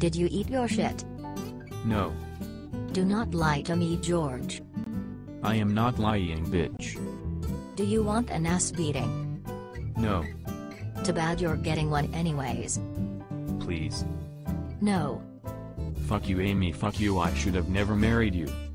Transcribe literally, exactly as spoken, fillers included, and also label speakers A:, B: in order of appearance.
A: Did you eat your shit?
B: No.
A: Do not lie to me, George.
B: I am not lying, bitch.
A: Do you want an ass beating?
B: No.
A: Too bad you're getting one anyways.
B: Please.
A: No.
B: Fuck you, Amy, fuck you, I should have never married you.